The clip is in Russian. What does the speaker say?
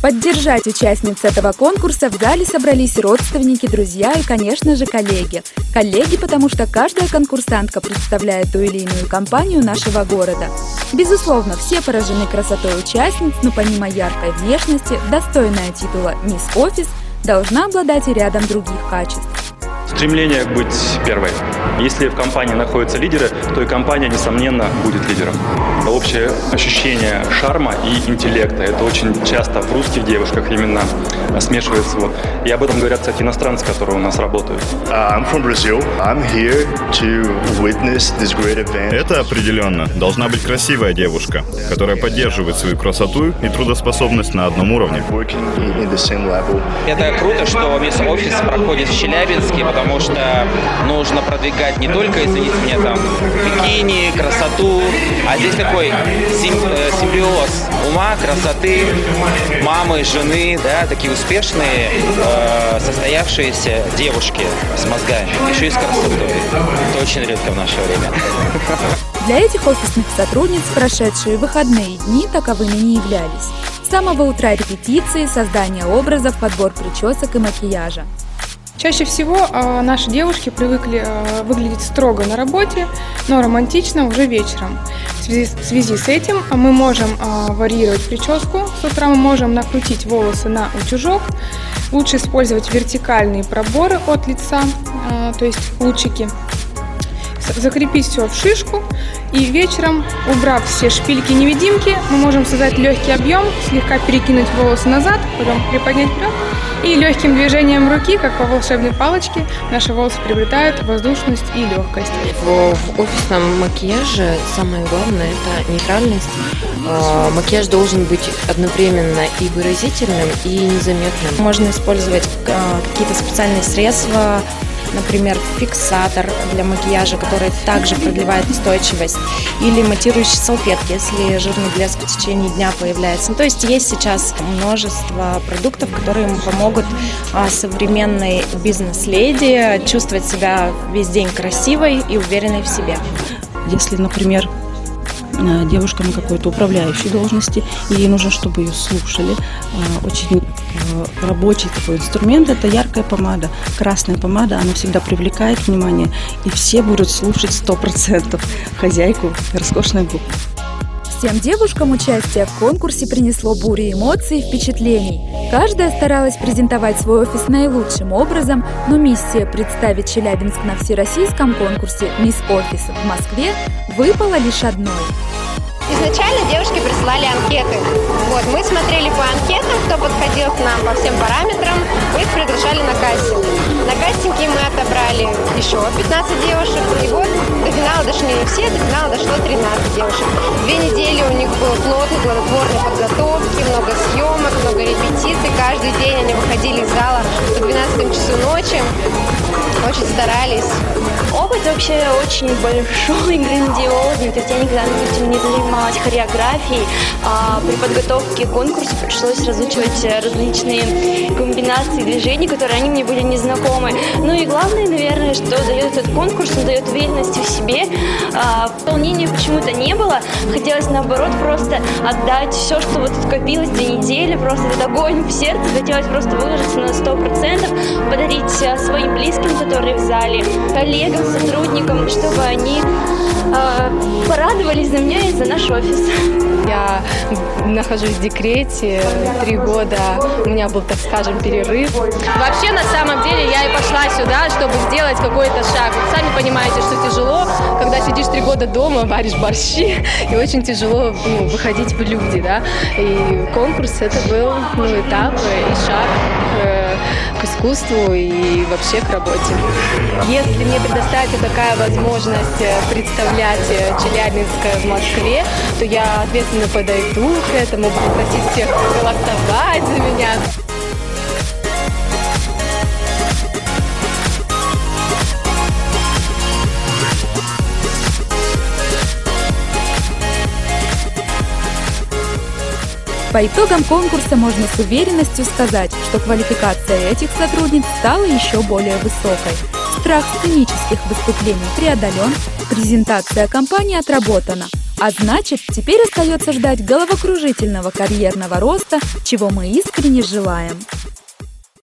Поддержать участниц этого конкурса в зале собрались родственники, друзья и, конечно же, коллеги. Коллеги, потому что каждая конкурсантка представляет ту или иную компанию нашего города. Безусловно, все поражены красотой участниц, но помимо яркой внешности, достойная титула «Мисс Офис» должна обладать и рядом других качеств. Стремление быть первой. Если в компании находятся лидеры, то и компания, несомненно, будет лидером. Общее ощущение шарма и интеллекта. Это очень часто в русских девушках именно смешивается. И об этом говорят, кстати, иностранцы, которые у нас работают. Это определенно должна быть красивая девушка, которая поддерживает свою красоту и трудоспособность на одном уровне. Это круто, что Мисс Офис проходит в Челябинске, потому что нужно продвигать не только, извините меня, там, бикини, красоту, а здесь такой симбиоз ума, красоты, мамы, жены, да, такие успешные, состоявшиеся девушки с мозгами, еще и с красотой. Это очень редко в наше время. Для этих офисных сотрудниц прошедшие выходные дни таковыми не являлись. С самого утра репетиции, создание образов, подбор причесок и макияжа. Чаще всего наши девушки привыкли выглядеть строго на работе, но романтично уже вечером. В связи с этим мы можем варьировать прическу. С утра мы можем накрутить волосы на утюжок. Лучше использовать вертикальные проборы от лица, то есть лучики. Закрепить все в шишку. И вечером, убрав все шпильки-невидимки, мы можем создать легкий объем, слегка перекинуть волосы назад, потом приподнять вперед. И легким движением руки, как по волшебной палочке, наши волосы приобретают воздушность и легкость. В офисном макияже самое главное – это нейтральность. Макияж должен быть одновременно и выразительным, и незаметным. Можно использовать какие-то специальные средства, например, фиксатор для макияжа, который также продлевает устойчивость, или матирующие салфетки, если жирный блеск в течение дня появляется. То есть есть сейчас множество продуктов, которые помогут современной бизнес-леди чувствовать себя весь день красивой и уверенной в себе. Если, например, девушка на какой-то управляющей должности, и ей нужно, чтобы ее слушали. Очень рабочий такой инструмент – это яркая помада. Красная помада, она всегда привлекает внимание, и все будут слушать 100% хозяйку роскошных губ. Всем девушкам участие в конкурсе принесло бурю эмоций и впечатлений. Каждая старалась презентовать свой офис наилучшим образом, но миссия представить Челябинск на всероссийском конкурсе «Мисс Офис» в Москве выпала лишь одной. Изначально девушки присылали анкеты. Мы смотрели по анкетам, кто подходил к нам по всем параметрам, мы их приглашали на кастинг. На кастинге мы отобрали еще 15 девушек, и до финала дошли не все, до финала дошло 13 девушек. 2 недели у них было плотной, плодотворной подготовки, много съемок, много репетиций. Каждый день они выходили из зала в 12 часу ночи, очень старались. Опыт вообще очень большой, грандиозный. То есть я никогда не занималась хореографией, а при подготовке к конкурсу пришлось разучивать различные комбинации движений, которые они мне были незнакомы. Ну и главное, наверное, что дает этот конкурс, он дает уверенности в себе. Волнения почему-то не было. Хотелось, наоборот, просто отдать все, что вот скопилось 2 недели, просто этот огонь в сердце. Хотелось просто выложиться на 100%, подарить своим близким, которые в зале, коллегам, сотрудникам, чтобы они порадовались за меня и за наш офис. Я нахожусь в декрете 3 года, у меня был, так скажем, перерыв. Вообще, на самом деле, я и пошла сюда, чтобы сделать какой-то шаг. Вы сами понимаете, что тяжело, когда сидишь 3 года дома, варишь борщи, и очень тяжело выходить в люди, да. И конкурс это был этап и шаг к искусству и вообще к работе. Если мне предоставится такая возможность представлять Челябинск в Москве, то я ответственно подойду к этому, буду просить всех голосовать за меня. По итогам конкурса можно с уверенностью сказать, что квалификация этих сотрудниц стала еще более высокой. Страх сценических выступлений преодолен, презентация компании отработана. А значит, теперь остается ждать головокружительного карьерного роста, чего мы искренне желаем.